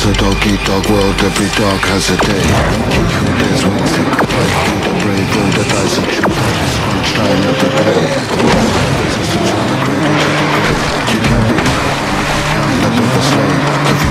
a dog eat dog world, every dog has a day. Keep your days wings, take a bite, kill the brave, roll the dice and shoot out this crunch time every day. Resistance from the cradle to the grave. You can be the lip of the slave.